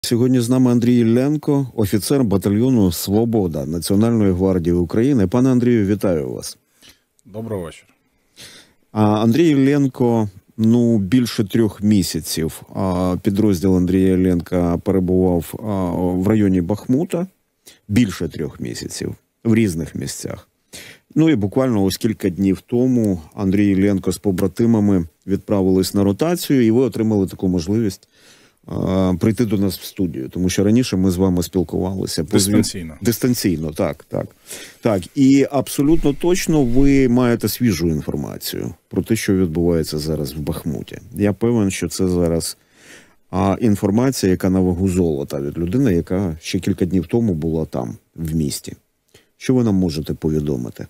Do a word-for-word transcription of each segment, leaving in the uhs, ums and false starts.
Сьогодні з нами Андрій Іллєнко, офіцер батальйону «Свобода» Національної гвардії України. Пане Андрію, вітаю вас. Доброго вечора. А, Андрій Іллєнко, ну, більше трьох місяців а, підрозділ Андрія Іллєнка перебував а, в районі Бахмута. Більше трьох місяців в різних місцях. Ну і буквально ось кілька днів тому Андрій Іллєнко з побратимами відправились на ротацію, і ви отримали таку можливість прийти до нас в студію, тому що раніше ми з вами спілкувалися дистанційно. Дистанційно, так, так. Так, і абсолютно точно ви маєте свіжу інформацію про те, що відбувається зараз в Бахмуті. Я певен, що це зараз а, інформація, яка на вагу золота від людини, яка ще кілька днів тому була там, в місті. Що ви нам можете повідомити?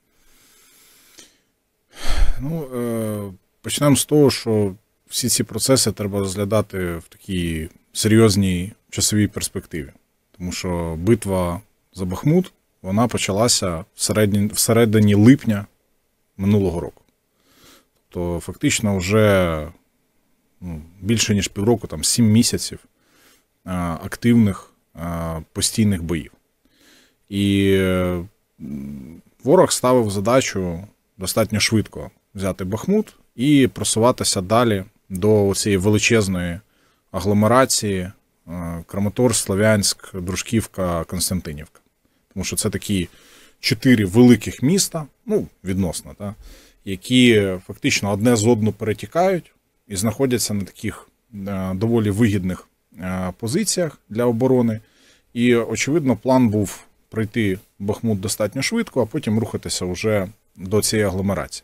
Ну, е, почнемо з того, що всі ці процеси треба розглядати в такій серйозній часовій перспективі. Тому що битва за Бахмут, вона почалася всередині, всередині липня минулого року. Тобто фактично вже ну, більше ніж півроку, там сім місяців активних постійних боїв. І ворог ставив задачу достатньо швидко взяти Бахмут і просуватися далі до цієї величезної агломерації Краматорськ, Слов'янськ, Дружківка, Константинівка. Тому що це такі чотири великих міста, ну, відносно, та, які фактично одне з одного перетікають і знаходяться на таких доволі вигідних позиціях для оборони. І, очевидно, план був пройти Бахмут достатньо швидко, а потім рухатися вже до цієї агломерації.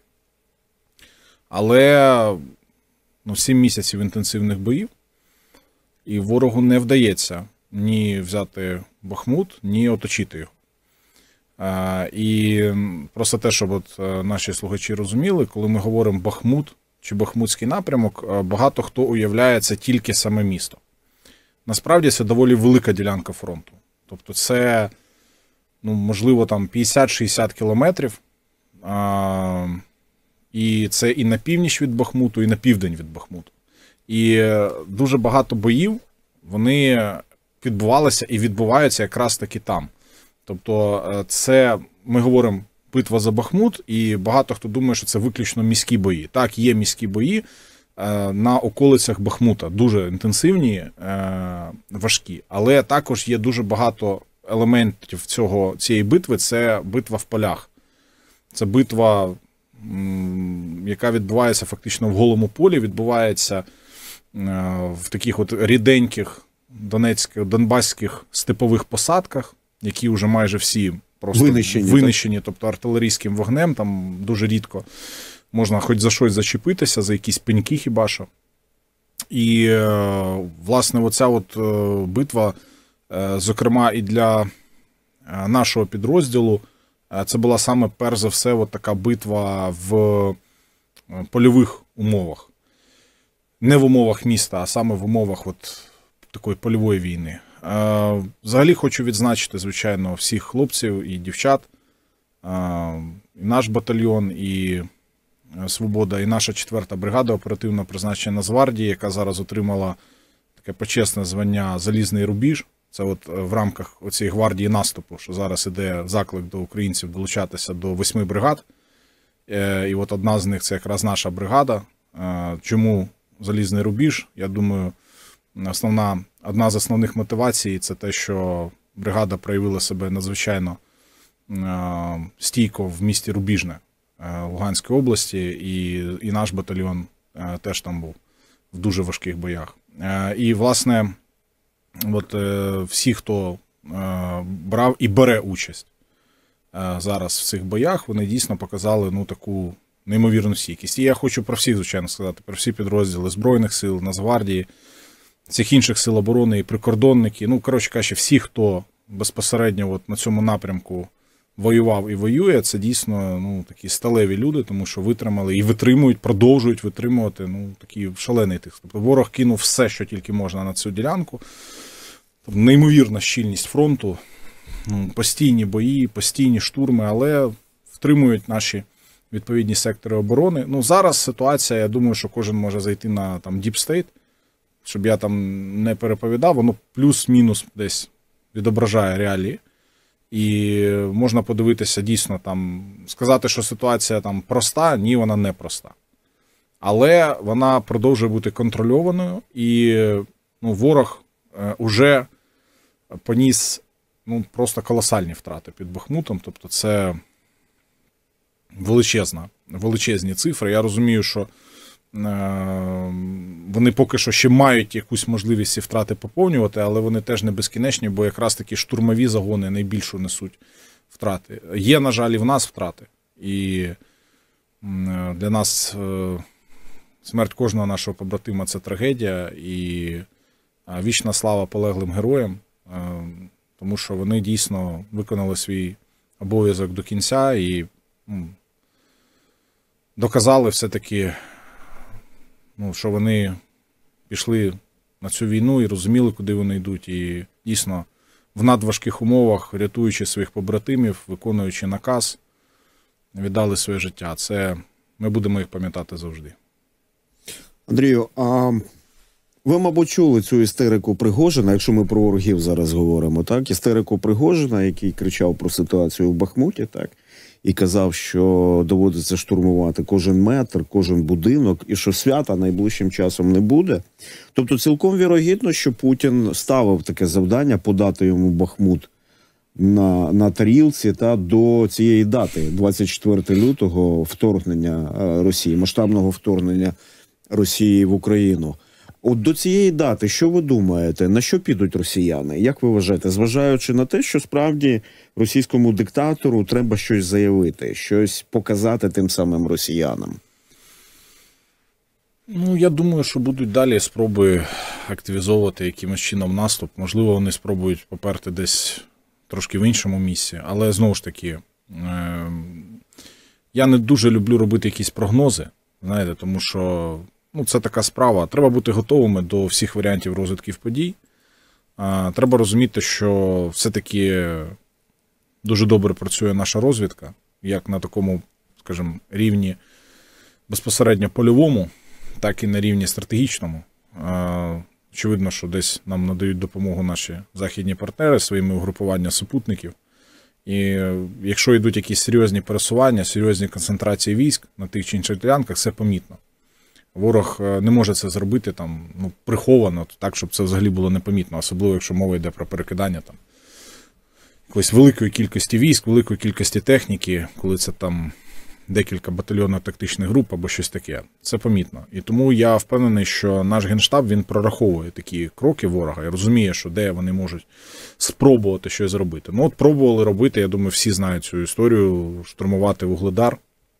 Але ну, сім місяців інтенсивних боїв, і ворогу не вдається ні взяти Бахмут, ні оточити його. А, і просто те, щоб от наші слухачі розуміли, коли ми говоримо Бахмут чи Бахмутський напрямок, багато хто уявляє це тільки саме місто. Насправді це доволі велика ділянка фронту. Тобто це, ну, можливо, там п'ятдесят-шістдесят кілометрів, а, і це і на північ від Бахмуту, і на південь від Бахмуту. І дуже багато боїв, вони відбувалися і відбуваються якраз таки там. Тобто це, ми говоримо, битва за Бахмут, і багато хто думає, що це виключно міські бої. Так, є міські бої на околицях Бахмута, дуже інтенсивні, важкі, але також є дуже багато елементів цього, цієї битви, це битва в полях. Це битва, яка відбувається фактично в голому полі, відбувається в таких от ріденьких донецьких, донбаських степових посадках, які вже майже всі просто винищені, винищені тобто артилерійським вогнем, там дуже рідко можна хоч за щось зачепитися, за якісь пеньки хіба що. І, власне, оця от битва, зокрема і для нашого підрозділу, це була саме, перш за все, от така битва в польових умовах. Не в умовах міста, а саме в умовах от такої польової війни. Взагалі хочу відзначити, звичайно, всіх хлопців і дівчат, і наш батальйон, і «Свобода», і наша четверта бригада оперативного призначення Нацгвардії, яка зараз отримала таке почесне звання «Залізний рубіж». Це от в рамках оцієї гвардії наступу, що зараз іде заклик до українців долучатися до восьми бригад. І от одна з них – це якраз наша бригада. Чому «Залізний рубіж»? Я думаю, основна, одна з основних мотивацій – це те, що бригада проявила себе надзвичайно стійко в місті Рубіжне Луганської області, і, і наш батальйон теж там був в дуже важких боях. І, власне, от всі, хто брав і бере участь зараз в цих боях, вони дійсно показали, ну, таку неймовірну стійкість. І я хочу про всіх, звичайно, сказати, про всі підрозділи Збройних сил, Нацгвардії, цих інших сил оборони і прикордонники. Ну, коротше кажучи, всі, хто безпосередньо от на цьому напрямку воював і воює, це дійсно, ну, такі сталеві люди, тому що витримали і витримують, продовжують витримувати, ну, такий шалений тиск. Тобто ворог кинув все, що тільки можна на цю ділянку. Тобто неймовірна щільність фронту, ну, постійні бої, постійні штурми, але втримують наші відповідні сектори оборони. Ну, зараз ситуація, я думаю, що кожен може зайти на там Deep State, щоб я там не переповідав, воно плюс-мінус десь відображає реалії. І можна подивитися дійсно там, сказати, що ситуація там проста, ні, вона не проста. Але вона продовжує бути контрольованою, і ну, ворог е, уже поніс ну, просто колосальні втрати під Бахмутом. Тобто це величезна, величезні цифри. Я розумію, що е, вони поки що ще мають якусь можливість ці втрати поповнювати, але вони теж не безкінечні, бо якраз такі штурмові загони найбільшу несуть втрати. Є, на жаль, і в нас втрати. І е, для нас е, смерть кожного нашого побратима – це трагедія. І е, вічна слава полеглим героям, е, тому що вони дійсно виконали свій обов'язок до кінця і ну, доказали все-таки, ну, що вони пішли на цю війну і розуміли, куди вони йдуть. І дійсно в надважких умовах, рятуючи своїх побратимів, виконуючи наказ, віддали своє життя. Це ми будемо їх пам'ятати завжди. Андрію, а ви, мабуть, чули цю істерику Пригожина, якщо ми про ворогів зараз говоримо, так? Істерику Пригожина, який кричав про ситуацію в Бахмуті, так? І казав, що доводиться штурмувати кожен метр, кожен будинок, і що свята найближчим часом не буде. Тобто цілком вірогідно, що Путін ставив таке завдання подати йому Бахмут на, на тарілці та до цієї дати, двадцять четвертого лютого, вторгнення Росії, масштабного вторгнення Росії в Україну. От до цієї дати, що ви думаєте, на що підуть росіяни? Як ви вважаєте, зважаючи на те, що справді російському диктатору треба щось заявити, щось показати тим самим росіянам? Ну, я думаю, що будуть далі спроби активізовувати якимось чином наступ. Можливо, вони спробують поперти десь трошки в іншому місці. Але, знову ж таки, я не дуже люблю робити якісь прогнози, знаєте, тому що ну, це така справа. Треба бути готовими до всіх варіантів розвитків подій. Треба розуміти, що все-таки дуже добре працює наша розвідка, як на такому, скажімо, рівні безпосередньо польовому, так і на рівні стратегічному. Очевидно, що десь нам надають допомогу наші західні партнери своїми угрупуваннями супутників. І якщо йдуть якісь серйозні пересування, серйозні концентрації військ на тих чи інших ділянках, це помітно. Ворог не може це зробити там, ну, приховано, так, щоб це взагалі було непомітно, особливо, якщо мова йде про перекидання там якоїсь великої кількості військ, великої кількості техніки, коли це там декілька батальйонно-тактичних груп або щось таке. Це помітно. І тому я впевнений, що наш Генштаб, він прораховує такі кроки ворога і розуміє, що де вони можуть спробувати щось зробити. Ну от пробували робити, я думаю, всі знають цю історію, штурмувати Вугледар.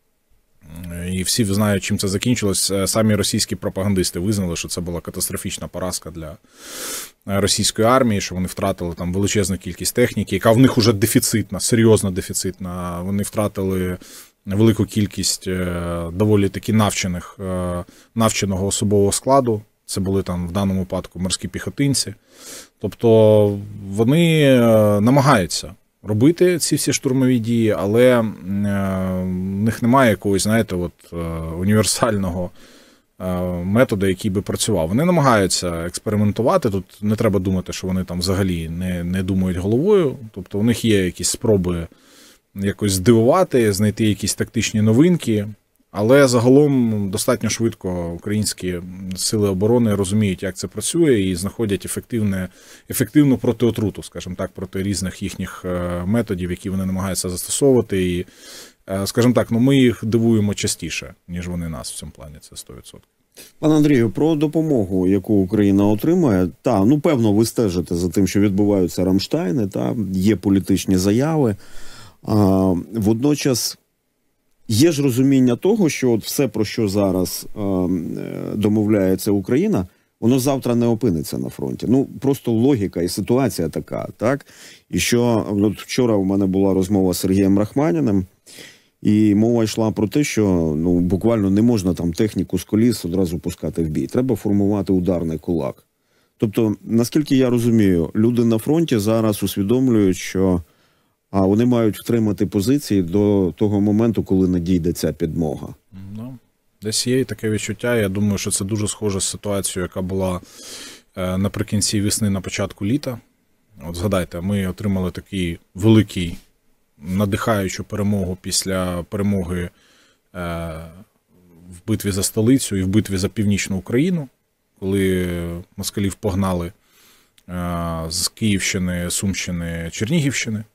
І всі знають, чим це закінчилось. Самі російські пропагандисти визнали, що це була катастрофічна поразка для російської армії, що вони втратили там величезну кількість техніки, яка в них уже дефіцитна, серйозно дефіцитна. Вони втратили велику кількість доволі таки навчених, навченого особового складу. Це були там в даному випадку морські піхотинці. Тобто вони намагаються робити ці всі штурмові дії, але в них немає якогось, знаєте, от, універсального методу, який би працював. Вони намагаються експериментувати, тут не треба думати, що вони там взагалі не, не думають головою, тобто у них є якісь спроби якось здивувати, знайти якісь тактичні новинки, але загалом достатньо швидко українські сили оборони розуміють, як це працює, і знаходять ефективне, ефективну протиотруту, скажімо так, проти різних їхніх методів, які вони намагаються застосовувати. І, скажімо так, ну ми їх дивуємо частіше, ніж вони нас в цьому плані, це сто відсотків. Пане Андрію, про допомогу, яку Україна отримує, та, ну, певно, ви стежите за тим, що відбуваються Рамштайни, та, є політичні заяви. А, водночас є ж розуміння того, що от все, про що зараз а, домовляється Україна, воно завтра не опиниться на фронті. Ну, просто логіка і ситуація така, так? І що, от вчора у мене була розмова з Сергієм Рахманіним, і мова йшла про те, що ну, буквально не можна там техніку з коліс одразу пускати в бій. Треба формувати ударний кулак. Тобто, наскільки я розумію, люди на фронті зараз усвідомлюють, що а вони мають втримати позиції до того моменту, коли надійде ця підмога. Ну, Десь є і таке відчуття. Я думаю, що це дуже схоже з ситуацією, яка була наприкінці весни, на початку літа. От згадайте, ми отримали такий великий, надихаючу перемогу після перемоги в битві за столицю і в битві за Північну Україну, коли москалів погнали з Київщини, Сумщини, Чернігівщини.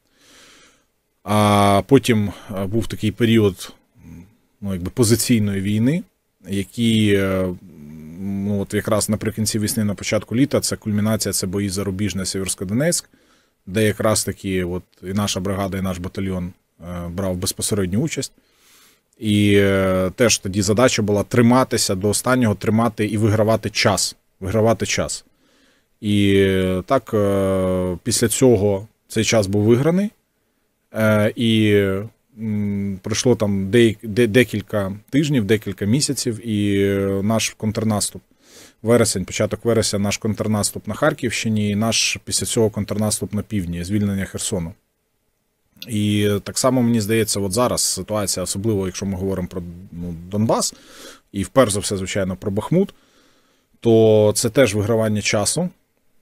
А потім був такий період, ну, якби позиційної війни, який, ну, от якраз наприкінці весни, на початку літа, це кульмінація, це бої за Рубіжне, Сєвєрсько-Донецьк, де якраз таки от і наша бригада, і наш батальйон брав безпосередню участь. І теж тоді задача була триматися до останнього, тримати і вигравати час. Вигравати час. І так, після цього цей час був виграний. І пройшло там декілька тижнів, декілька місяців, і наш контрнаступ, вересень, початок вересня, наш контрнаступ на Харківщині, і наш після цього контрнаступ на півдні, звільнення Херсону. І так само, мені здається, от зараз ситуація, особливо, якщо ми говоримо про, ну, Донбас, і вперше за все, звичайно, про Бахмут, то це теж вигравання часу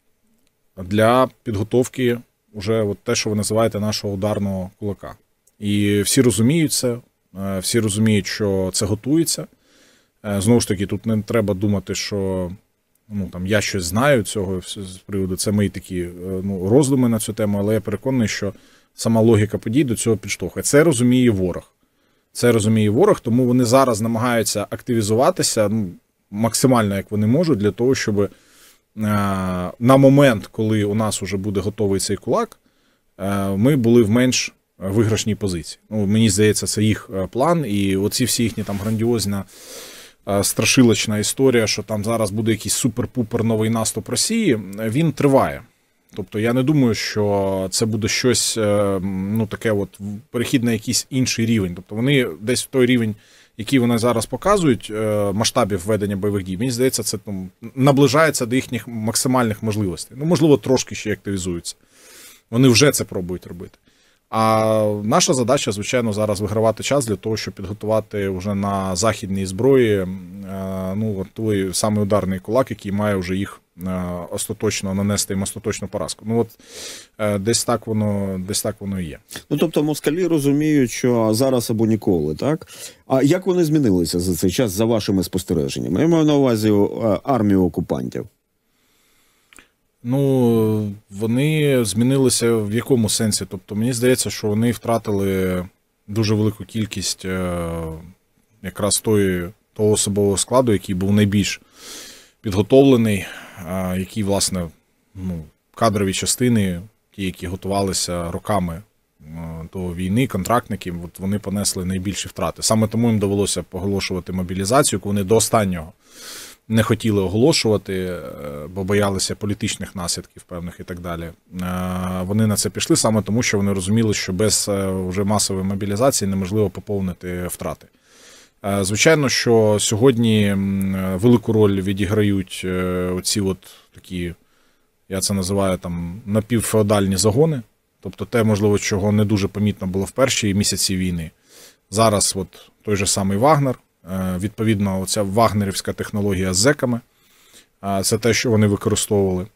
для підготовки уже от те, що ви називаєте, нашого ударного кулака. І всі розуміють це, всі розуміють, що це готується. Знову ж таки, тут не треба думати, що, ну, там, я щось знаю цього з приводу, це мої такі, ну, роздуми на цю тему, але я переконаний, що сама логіка подій до цього підштовхує. Це розуміє ворог. Це розуміє ворог, тому вони зараз намагаються активізуватися, ну, максимально, як вони можуть, для того, щоб е, на момент, коли у нас вже буде готовий цей кулак, е, ми були в менш виграшній позиції. Ну, мені здається, це їх план, і оці всі їхні там грандіозна, е, страшилочна історія, що там зараз буде якийсь супер-пупер новий наступ Росії, він триває. Тобто я не думаю, що це буде щось, ну, таке от, перехід на якийсь інший рівень. Тобто вони десь в той рівень, який вони зараз показують, масштабів ведення бойових дій, мені здається, це там наближається до їхніх максимальних можливостей. Ну, можливо, трошки ще активізуються. Вони вже це пробують робити. А наша задача, звичайно, зараз вигравати час для того, щоб підготувати вже на західній зброї, ну, от той самий ударний кулак, який має вже їх остаточно нанести їм остаточну поразку. Ну, от десь так воно, десь так воно і є. Ну, тобто москалі розуміють, що зараз або ніколи, так? А як вони змінилися за цей час, за вашими спостереженнями? Я маю на увазі армію окупантів. Ну, вони змінилися в якому сенсі? Тобто, мені здається, що вони втратили дуже велику кількість якраз тої, того особового складу, який був найбільш підготовлений, який, власне, ну, кадрові частини, ті, які готувалися роками до війни, контрактники, от вони понесли найбільші втрати. Саме тому їм довелося оголошувати мобілізацію, яку вони до останнього не хотіли оголошувати, бо боялися політичних наслідків певних і так далі. Вони на це пішли саме тому, що вони розуміли, що без вже масової мобілізації неможливо поповнити втрати. Звичайно, що сьогодні велику роль відіграють оці от такі, я це називаю там напівфеодальні загони, тобто те, можливо, чого не дуже помітно було в перші місяці війни. Зараз от той же самий Вагнер, відповідно, оця вагнерівська технологія з зеками, це те, що вони використовували.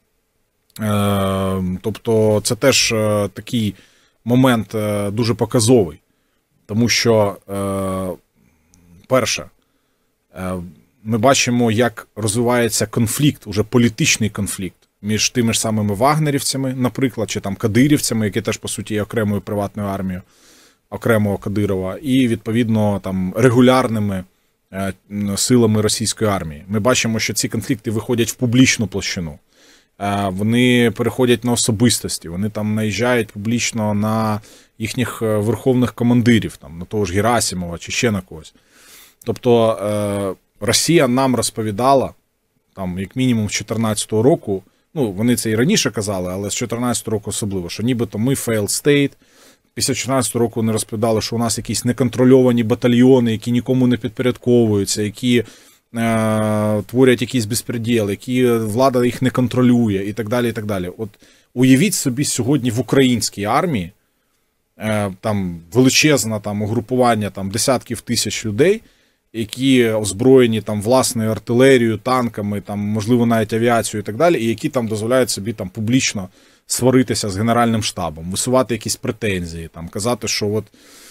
Тобто це теж такий момент дуже показовий, тому що, перше, ми бачимо, як розвивається конфлікт, уже політичний конфлікт між тими ж самими вагнерівцями, наприклад, чи там кадирівцями, які теж, по суті, є окремою приватною армією, окремого Кадирова, і, відповідно, там регулярними силами російської армії. Ми бачимо, що ці конфлікти виходять в публічну площину. Вони переходять на особистості, вони там наїжджають публічно на їхніх верховних командирів, там, на того ж Герасимова чи ще на когось. Тобто Росія нам розповідала, там, як мінімум з чотирнадцятого року, ну, вони це і раніше казали, але з чотирнадцятого року особливо, що нібито ми failed state. Після чотирнадцятого року вони розповідали, що у нас якісь неконтрольовані батальйони, які нікому не підпорядковуються, які е, творять якийсь безпреділ, які влада їх не контролює і так далі, і так далі. От уявіть собі сьогодні в українській армії, е, там величезне там угрупування там десятків тисяч людей, які озброєні там власною артилерією, танками, там, можливо, навіть авіацією і так далі, і які там дозволяють собі там публічно сваритися з Генеральним штабом, висувати якісь претензії, там, казати, що от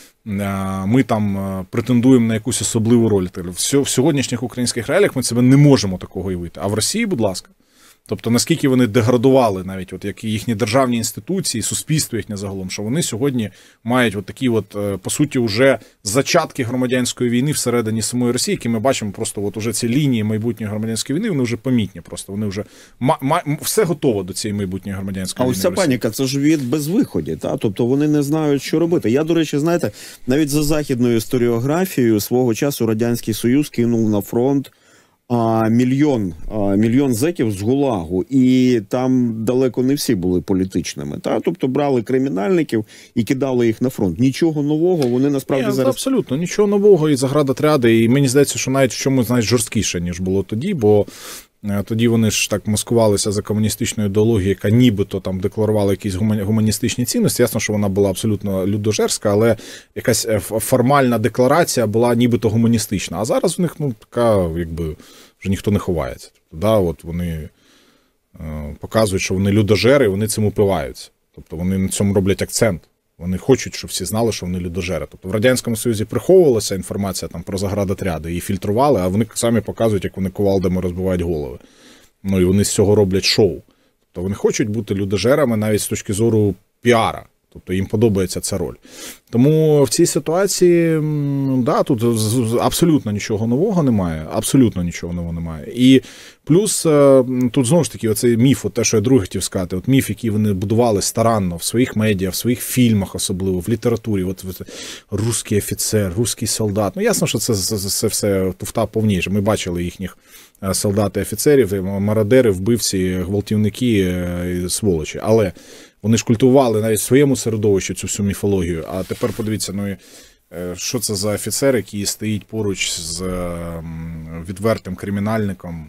ми там претендуємо на якусь особливу роль. В сьогоднішніх українських реаліях ми себе не можемо такого уявити. А в Росії, будь ласка. Тобто, наскільки вони деградували навіть, от як їхні державні інституції, суспільство їхнє загалом, що вони сьогодні мають от такі от, по суті, вже зачатки громадянської війни всередині самої Росії, які ми бачимо просто от уже ці лінії майбутньої громадянської війни, вони вже помітні просто, вони вже, ма, ма, все готово до цієї майбутньої громадянської а війни. А ось ця паніка, це ж від безвиході, та? Тобто вони не знають, що робити. Я, до речі, знаєте, навіть за західною історіографією свого часу Радянський Союз кинув на фронт А, мільйон, а, мільйон зеків з ГУЛАГу, і там далеко не всі були політичними. Та? Тобто брали кримінальників і кидали їх на фронт. Нічого нового, вони насправді Ні, зараз... Абсолютно, нічого нового, і заградотряди, і мені здається, що навіть в чомусь, знаєш, жорсткіше, ніж було тоді, бо тоді вони ж так маскувалися за комуністичною ідеологією, яка нібито там декларувала якісь гуманістичні цінності. Ясно, що вона була абсолютно людожерська, але якась формальна декларація була нібито гуманістична. А зараз у них, ну, така, якби, вже ніхто не ховається. Тобто, да, от вони е, показують, що вони людожери, і вони цим упиваються. Тобто вони на цьому роблять акцент. Вони хочуть, щоб всі знали, що вони людожери. Тобто в Радянському Союзі приховувалася інформація там про заградотряди, її фільтрували, а вони самі показують, як вони кувалдами розбивають голови. Ну і вони з цього роблять шоу. Тобто вони хочуть бути людожерами навіть з точки зору піара. Тобто їм подобається ця роль. Тому в цій ситуації, да, тут абсолютно нічого нового немає, абсолютно нічого нового немає. І плюс тут знову ж таки оцей міф, от те, що я друге хотів сказати, от міф, який вони будували старанно в своїх медіа, в своїх фільмах особливо, в літературі, от, от русський офіцер, русський солдат. Ну ясно, що це, це, це все туфта повніше. Ми бачили їхніх солдат і офіцерів, мародери, вбивці, гвалтівники, сволочі. Але вони ж культували навіть в своєму середовищі цю всю міфологію. А тепер подивіться, ну що це за офіцер, який стоїть поруч з відвертим кримінальником,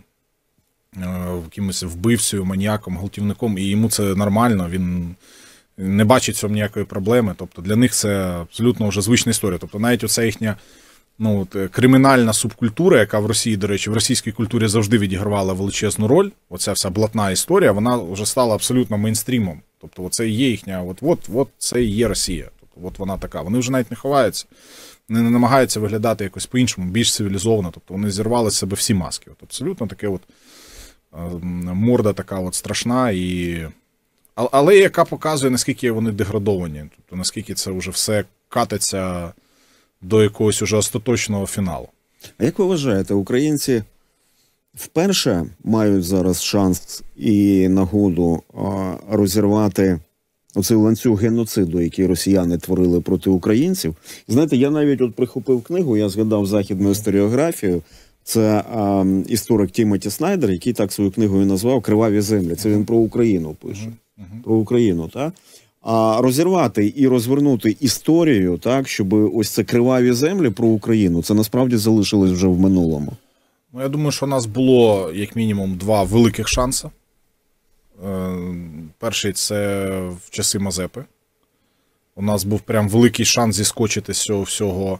якимось вбивцею, маніяком, гвалтівником, і йому це нормально, він не бачить цьому ніякої проблеми. Тобто для них це абсолютно вже звична історія. Тобто навіть оця їхня, ну, от, кримінальна субкультура, яка в Росії, до речі, в російській культурі завжди відігравала величезну роль, оця вся блатна історія, вона вже стала абсолютно мейнстрімом. Тобто це і є їхня, от, от, от це і є Росія. Тобто от вона така. Вони вже навіть не ховаються, не намагаються виглядати якось по-іншому, більш цивілізовано. Тобто вони зірвали з себе всі маски. От, абсолютно таке от морда така от страшна, і... але яка показує, наскільки вони деградовані. Тобто наскільки це вже все катиться до якогось уже остаточного фіналу. А як ви вважаєте, українці вперше мають зараз шанс і нагоду а, розірвати оцей ланцюг геноциду, який росіяни творили проти українців? Знаєте, я навіть от прихопив книгу, я згадав західну історіографію. Це а, історик Тімоті Снайдер, який так свою книгу і назвав «Криваві землі». Це він про Україну пише. Uh-huh. Про Україну, так? А розірвати і розвернути історію, так, щоб ось це криваві землі про Україну, це насправді залишилось вже в минулому. Ну, я думаю, що у нас було, як мінімум, два великих шанси. Перший – це в часи Мазепи. У нас був прям великий шанс зіскочити з цього всього,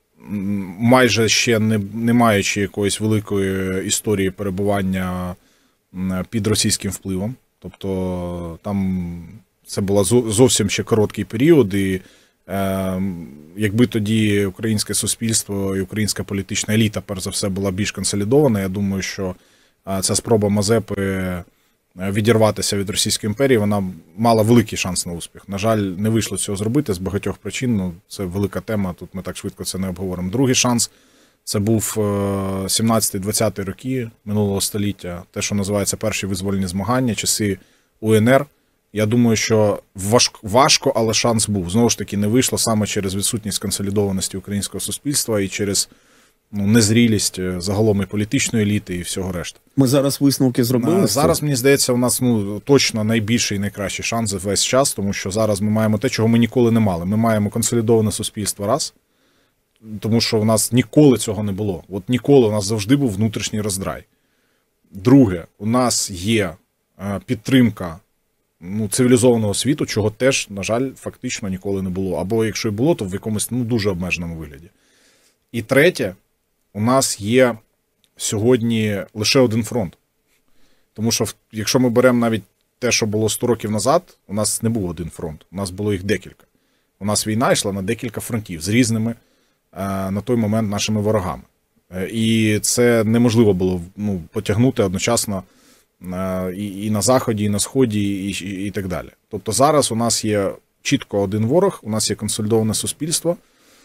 майже ще не, не маючи якоїсь великої історії перебування під російським впливом. Тобто там це був зовсім ще короткий період, і е, якби тоді українське суспільство і українська політична еліта, перш за все, була більш консолідована, я думаю, що ця спроба Мазепи відірватися від Російської імперії, вона мала великий шанс на успіх. На жаль, не вийшло цього зробити з багатьох причин, ну, це велика тема, тут ми так швидко це не обговоримо. Другий шанс – це був сімнадцяті-двадцяті роки минулого століття, те, що називається перші визвольні змагання, часи УНР. Я думаю, що важко, важко, але шанс був. Знову ж таки, не вийшло саме через відсутність консолідованості українського суспільства і через, ну, незрілість загалом і політичної еліти і всього решта. Ми зараз висновки зробили? Зараз, мені здається, у нас, ну, точно найбільший і найкращий шанс за весь час, тому що зараз ми маємо те, чого ми ніколи не мали. Ми маємо консолідоване суспільство, раз, тому що в нас ніколи цього не було. От ніколи, у нас завжди був внутрішній роздрай. Друге, у нас є підтримка, ну, цивілізованого світу, чого теж, на жаль, фактично ніколи не було. Або якщо і було, то в якомусь, ну, дуже обмеженому вигляді. І третє, у нас є сьогодні лише один фронт. Тому що якщо ми беремо навіть те, що було сто років назад, у нас не був один фронт, у нас було їх декілька. У нас війна йшла на декілька фронтів з різними на той момент нашими ворогами. І це неможливо було ну, потягнути одночасно і, і на Заході, і на Сході, і, і, і так далі. Тобто зараз у нас є чітко один ворог, у нас є консолідоване суспільство,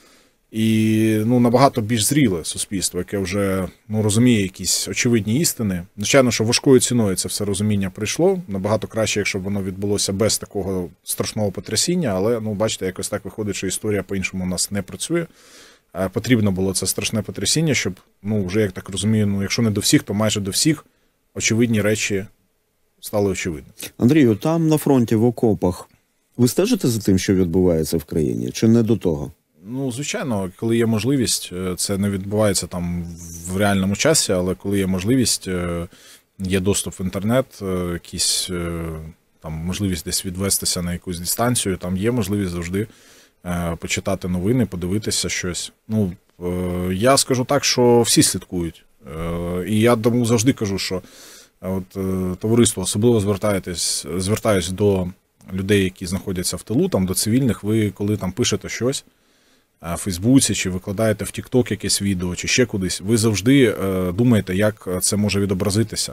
і ну, набагато більш зріле суспільство, яке вже ну, розуміє якісь очевидні істини. Звичайно, що важкою ціною це все розуміння прийшло. Набагато краще, якщо б воно відбулося без такого страшного потрясіння, але, ну, бачите, якось так виходить, що історія по-іншому у нас не працює. Потрібно було це страшне потрясіння, щоб, ну, вже, як так розумію, ну, якщо не до всіх, то майже до всіх очевидні речі стали очевидними. Андрію, там на фронті, в окопах, ви стежите за тим, що відбувається в країні, чи не до того? Ну, звичайно, коли є можливість, це не відбувається там в реальному часі, але коли є можливість, є доступ в інтернет, якісь там можливість десь відвестися на якусь дистанцію, там є можливість завжди почитати новини, подивитися щось. Ну, я скажу так, що всі слідкують. І я тому завжди кажу, що от, товариство, особливо звертаєтесь, звертаюсь до людей, які знаходяться в тилу, там, до цивільних, ви коли там пишете щось в Фейсбуці, чи викладаєте в Тік-Ток якесь відео, чи ще кудись, ви завжди думаєте, як це може відобразитися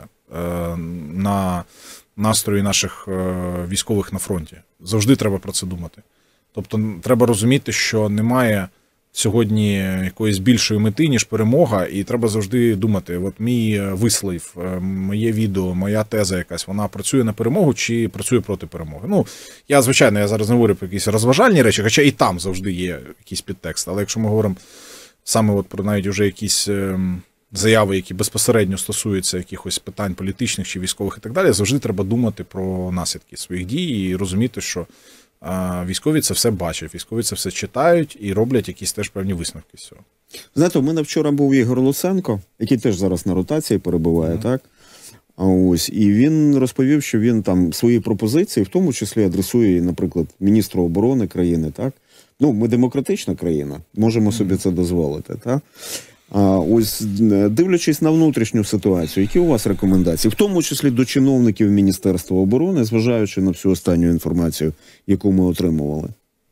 на настрої наших військових на фронті. Завжди треба про це думати. Тобто треба розуміти, що немає сьогодні якоїсь більшої мети, ніж перемога, і треба завжди думати, от мій вислів, моє відео, моя теза якась, вона працює на перемогу чи працює проти перемоги. Ну, я, звичайно, я зараз не говорю про якісь розважальні речі, хоча і там завжди є якийсь підтекст, але якщо ми говоримо саме от про навіть вже якісь заяви, які безпосередньо стосуються якихось питань політичних чи військових і так далі, завжди треба думати про наслідки своїх дій і розуміти, що військові це все бачать, військові це все читають і роблять якісь теж певні висновки з цього. Знаєте, у мене вчора був Ігор Луценко, який теж зараз на ротації перебуває, mm-hmm. так? А ось, і він розповів, що він там свої пропозиції, в тому числі адресує, наприклад, міністру оборони країни, так? Ну, ми демократична країна, можемо mm-hmm. собі це дозволити, так? А ось, дивлячись на внутрішню ситуацію, які у вас рекомендації, в тому числі до чиновників Міністерства оборони, зважаючи на всю останню інформацію, яку ми отримували?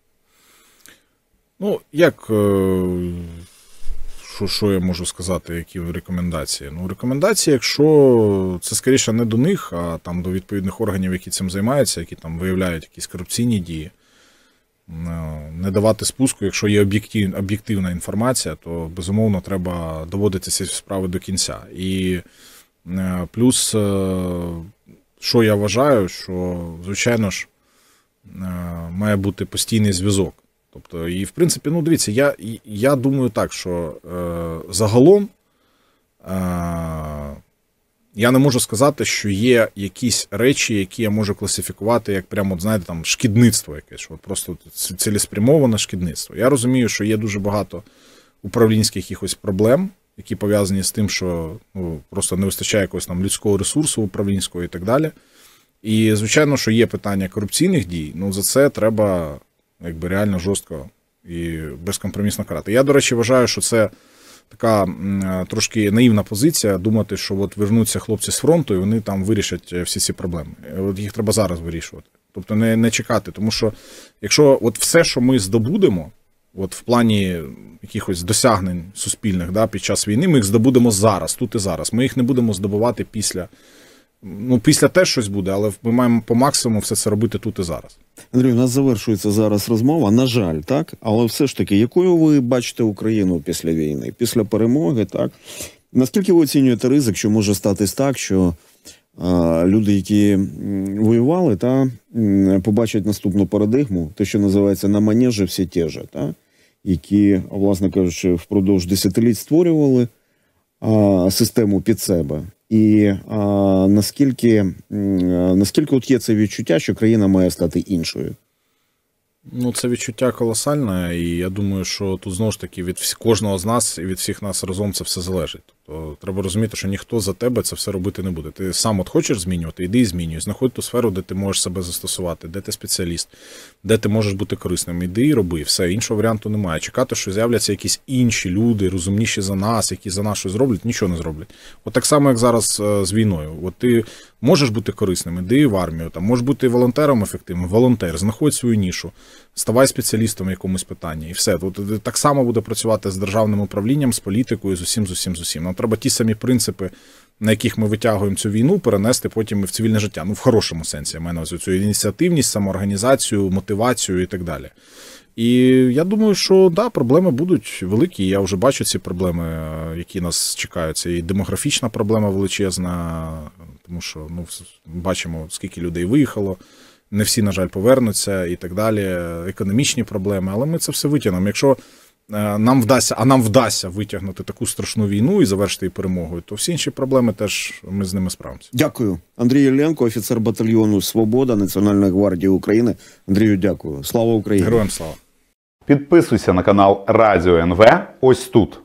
Ну, як, що, що я можу сказати, які рекомендації? Ну, рекомендації, якщо це скоріше не до них, а там до відповідних органів, які цим займаються, які там виявляють якісь корупційні дії, не давати спуску, якщо є об'єктив, об'єктивна інформація, то, безумовно, треба доводити ці справи до кінця. І плюс, що я вважаю, що, звичайно ж, має бути постійний зв'язок. Тобто, і, в принципі, ну, дивіться, я, я думаю так, що загалом я не можу сказати, що є якісь речі, які я можу класифікувати як прямо, знаєте, там, шкідництво якесь, що просто цілеспрямоване шкідництво. Я розумію, що є дуже багато управлінських якихось проблем, які пов'язані з тим, що ну, просто не вистачає якогось там людського ресурсу управлінського і так далі. І, звичайно, що є питання корупційних дій, ну за це треба якби реально жорстко і безкомпромісно карати. Я, до речі, вважаю, що це така трошки наївна позиція, думати, що от вернуться хлопці з фронту і вони там вирішать всі ці проблеми. От їх треба зараз вирішувати. Тобто не, не чекати. Тому що якщо от все, що ми здобудемо, от в плані якихось досягнень суспільних да, під час війни, ми їх здобудемо зараз, тут і зараз. Ми їх не будемо здобувати після. Ну, після теж щось буде, але ми маємо по максимуму все це робити тут і зараз. Андрій, у нас завершується зараз розмова, на жаль, так? Але все ж таки, якою ви бачите Україну після війни, після перемоги, так? Наскільки ви оцінюєте ризик, що може статись так, що а, люди, які воювали, та, побачать наступну парадигму, те, що називається «на манежі всі ті ж», та? Які, власне кажучи, впродовж десятиліть створювали а, систему під себе. І а, наскільки, а, наскільки от є це відчуття, що країна має стати іншою? Ну, це відчуття колосальне, і я думаю, що тут знову ж таки від кожного з нас і від всіх нас разом це все залежить. то треба розуміти, що ніхто за тебе це все робити не буде. Ти сам от хочеш змінювати, іди і змінюй. Знаходь ту сферу, де ти можеш себе застосувати, де ти спеціаліст, де ти можеш бути корисним. Іди і роби. Все, іншого варіанту немає. Чекати, що з'являться якісь інші люди, розумніші за нас, які за нас щось зроблять, нічого не зроблять. От так само, як зараз з війною. От ти можеш бути корисним, іди в армію, там, можеш бути волонтером ефективним, волонтер, знаходь свою нішу, ставай спеціалістом в якомусь питанні. І все. От так само буде працювати з державним управлінням, з політикою, з усім, з усім, з усім. Нам треба ті самі принципи, на яких ми витягуємо цю війну, перенести потім і в цивільне життя. Ну, в хорошому сенсі. Я маю на увазі цю ініціативність, самоорганізацію, мотивацію і так далі. І я думаю, що да, проблеми будуть великі. Я вже бачу ці проблеми, які нас чекають. Це і демографічна проблема величезна, тому що ну, бачимо, скільки людей виїхало, не всі, на жаль, повернуться і так далі. Економічні проблеми, але ми це все витягнемо. Якщо нам вдасться, а нам вдасться витягнути таку страшну війну і завершити її перемогою, то всі інші проблеми теж ми з ними справимося. Дякую. Андрій Іллєнко, офіцер батальйону «Свобода» Національної гвардії України. Андрію, дякую. Слава Україні. Героям слава. Підписуйся на канал Радіо ен ве ось тут.